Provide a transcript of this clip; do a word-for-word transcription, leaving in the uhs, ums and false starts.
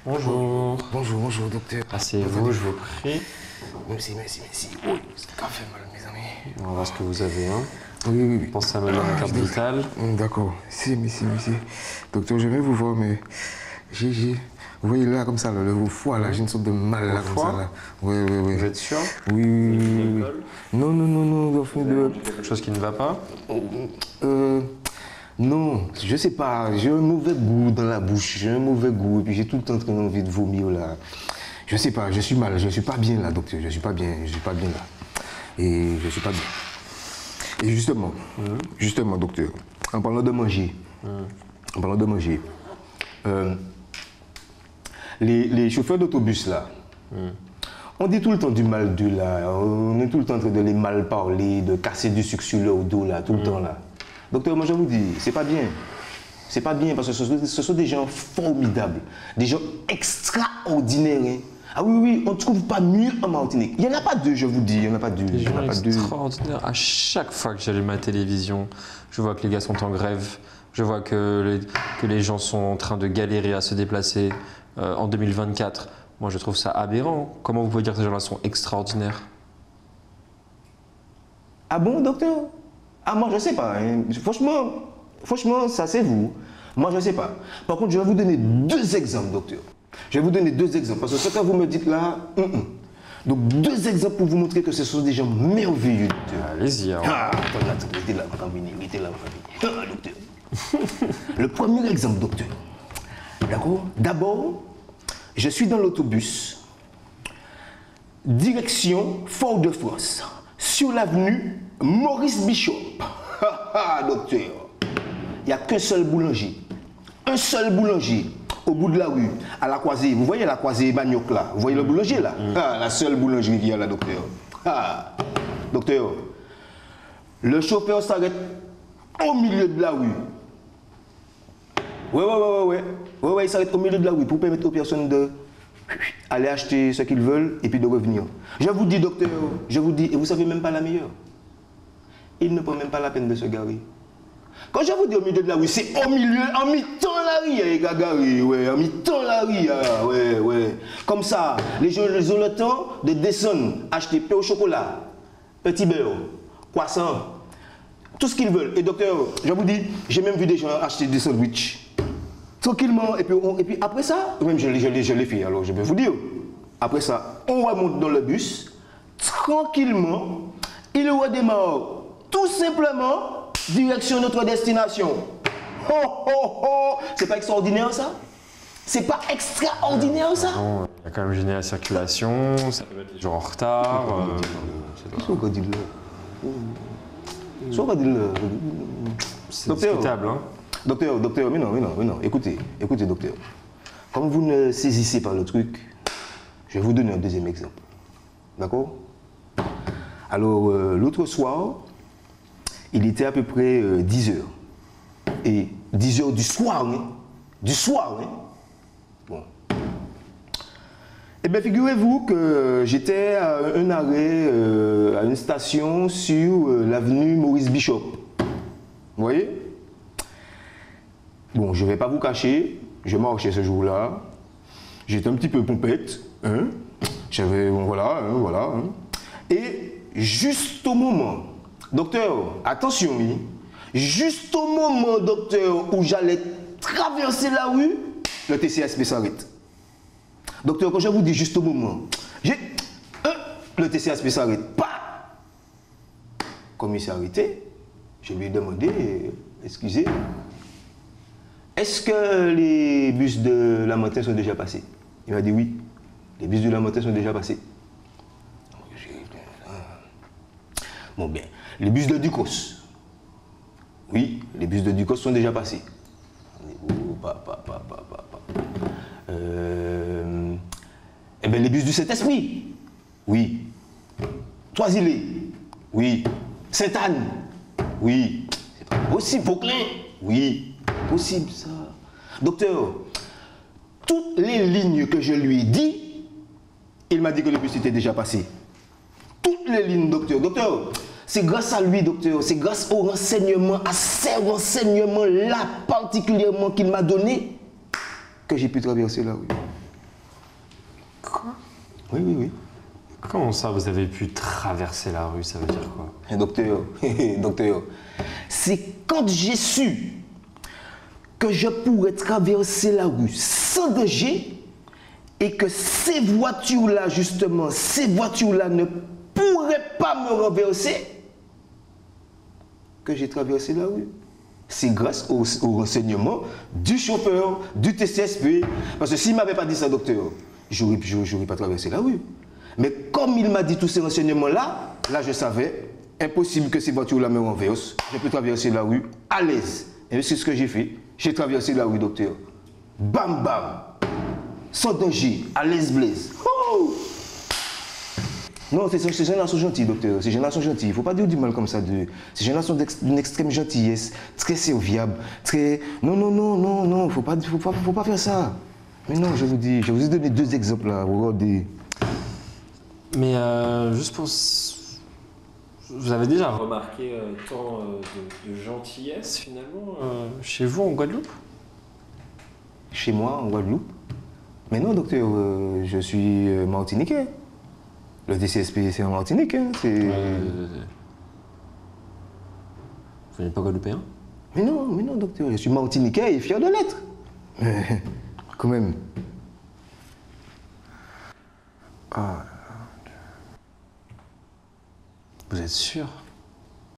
Bonjour. Bonjour, bonjour, docteur. Asseyez-vous, je vous prie. Merci, merci, merci. Oui, c'est fait mal, mes amis. On va voir ce que vous avez. Hein. Oui, oui, oui. Pensez à me donner la carte vitale. D'accord. Si, merci, merci. Docteur, je vais vous voir, mais j'ai, j'ai... Vous voyez là, comme ça, le, le foie, là, j'ai une sorte de mal, là, comme ça, là. Oui, oui, oui. Vous êtes sûr? Oui, oui, oui, oui. Non, non, non, non, enfin, de... Quelque chose qui ne va pas? Euh... Non, je sais pas, j'ai un mauvais goût dans la bouche, j'ai un mauvais goût, et puis j'ai tout le temps envie de vomir, là. Je sais pas, je suis mal, je suis pas bien, là, docteur, je suis pas bien, je suis pas bien, là. Et je suis pas bien. Et justement, mmh. justement, docteur, en parlant de manger, mmh. en parlant de manger, euh, les, les chauffeurs d'autobus, là, mmh. on dit tout le temps du mal d'eux, là, on est tout le temps en train de les mal parler, de casser du sucre sur leur dos, là, tout mmh. le temps, là. Docteur, moi je vous dis, c'est pas bien. C'est pas bien parce que ce sont, ce sont des gens formidables, des gens extraordinaires. Hein. Ah oui, oui, on ne trouve pas mieux en Martinique. Il n'y en a pas deux, je vous dis, il n'y en a pas deux. Des il y en gens a pas extraordinaires. Deux. À chaque fois que j'allume ma télévision, je vois que les gars sont en grève, je vois que les, que les gens sont en train de galérer à se déplacer euh, en deux mille vingt-quatre. Moi, je trouve ça aberrant. Comment vous pouvez dire que ces gens-là sont extraordinaires? Ah bon, docteur? Ah, moi, je ne sais pas. Hein. Franchement, franchement, ça, c'est vous. Moi, je ne sais pas. Par contre, je vais vous donner deux exemples, docteur. Je vais vous donner deux exemples. Parce que ce que vous me dites là, mm -mm. donc deux exemples pour vous montrer que ce sont des gens merveilleux, docteur. Allez-y. Ah, attendez, attendez, mettez là, mettez là, ah, docteur. Le premier exemple, docteur. D'accord? D'abord, je suis dans l'autobus, direction Fort-de-France, sur l'avenue Maurice Bishop. Docteur, il n'y a qu'un seul boulanger. Un seul boulanger au bout de la rue, à la croisée. Vous voyez la croisée Bagnoc là? Vous voyez le boulanger là? Mm. Ah, la seule boulangerie qu'il y a là, docteur. Ah, docteur, le chauffeur s'arrête au milieu de la rue. Oui, oui, oui, oui. Oui, oui, il s'arrête au milieu de la rue pour permettre aux personnes de aller acheter ce qu'ils veulent et puis de revenir. Je vous dis, docteur, je vous dis, et vous savez même pas la meilleure. Il ne prend même pas la peine de se garer. Quand je vous dis au milieu de la rue, c'est au milieu, en mi-temps la rue, les gars garés, ouais, en mi-temps la rue, ah, ouais, ouais. Comme ça, les gens ils ont le temps de descendre, acheter pain au chocolat, petit beurre, croissant, tout ce qu'ils veulent. Et docteur, je vous dis, j'ai même vu des gens acheter des sandwichs. Tranquillement, et puis, on, et puis après ça, même je, je, je l'ai fait, alors je vais vous dire. Après ça, on remonte dans le bus, tranquillement, il redémarre tout simplement, direction notre destination. Oh, oh, oh. C'est pas extraordinaire ça? C'est pas extraordinaire ça? Non, il y a quand même gêné la circulation, ça peut mettre les gens en retard. Qu'est-ce qu'on dit là? Qu'est-ce qu'on dit là? C'est discutable, hein? Docteur, docteur, mais non, mais non, mais non. Écoutez, écoutez, docteur. Comme vous ne saisissez pas le truc, je vais vous donner un deuxième exemple. D'accord? Alors, euh, l'autre soir, il était à peu près euh, dix heures. Et dix heures du soir, hein? Du soir, hein? Bon. Eh bien, figurez-vous que j'étais à un arrêt, euh, à une station sur euh, l'avenue Maurice Bishop. Vous voyez? Bon, je ne vais pas vous cacher, je marchais ce jour-là. J'étais un petit peu pompette, hein? J'avais, bon, voilà, hein, voilà. Hein? Et juste au moment, docteur, attention, oui, juste au moment, docteur, où j'allais traverser la rue, le T C S P s'arrête. Docteur, quand je vous dis juste au moment, j'ai, euh, le T C S P s'arrête, pas. Comme il s'est arrêté, je lui ai demandé, excusez, est-ce que les bus de la Montagne sont déjà passés? Il m'a dit oui, les bus de la Montagne sont déjà passés. Bon bien, les bus de Ducos. Oui, les bus de Ducos sont déjà passés. Oh, pas, pas, pas, pas, pas, pas. Euh, eh bien, les bus du Saint-Esprit. Oui. Trois-Îlets. Oui. Sainte-Anne. Oui. C'est pas possible. Vauclin. Oui. Possible ça. Docteur, toutes les lignes que je lui ai dit, il m'a dit que le bus était déjà passé. Toutes les lignes, docteur. Docteur, c'est grâce à lui, docteur, c'est grâce au renseignement, à ces renseignements-là particulièrement qu'il m'a donné, que j'ai pu traverser la rue. Oui, oui, oui. Comment ça, vous avez pu traverser la rue, ça veut dire quoi? Et docteur, docteur, c'est quand j'ai su que je pourrais traverser la rue sans danger et que ces voitures-là, justement, ces voitures-là ne pourraient pas me renverser, que j'ai traversé la rue. C'est grâce au, au renseignement du chauffeur, du T C S P. Parce que s'il ne m'avait pas dit ça, docteur, je n'aurais pas traversé la rue. Mais comme il m'a dit tous ces renseignements-là, là je savais, impossible que ces voitures-là me renversent. Je peux traverser la rue à l'aise. Et c'est ce que j'ai fait. J'ai traversé la rue, docteur. Bam, bam. Sans danger, à l'aise, blaise. Oh! Non, ces gens-là sont gentils, docteur. Ces gens-là sont gentils. Il ne faut pas dire du mal comme ça. De... Ces gens-là sont d'une extrême gentillesse, très serviables, très... Non, non, non, non, non, il ne faut pas, faut pas, faut pas faire ça. Mais non, je vous dis, je vous ai donné deux exemples là. Regardez. Mais euh, juste pour... Vous avez déjà remarqué euh, tant euh, de, de gentillesse finalement euh, chez vous en Guadeloupe? Chez moi, en Guadeloupe? Mais non, docteur, euh, je suis euh, martiniquais. Le T C S P, c'est en Martinique. Hein, euh, vous n'êtes pas guadeloupéen? Mais non, mais non, docteur, je suis martiniquais et fier de l'être. Mais quand même. Ah. Vous êtes sûr?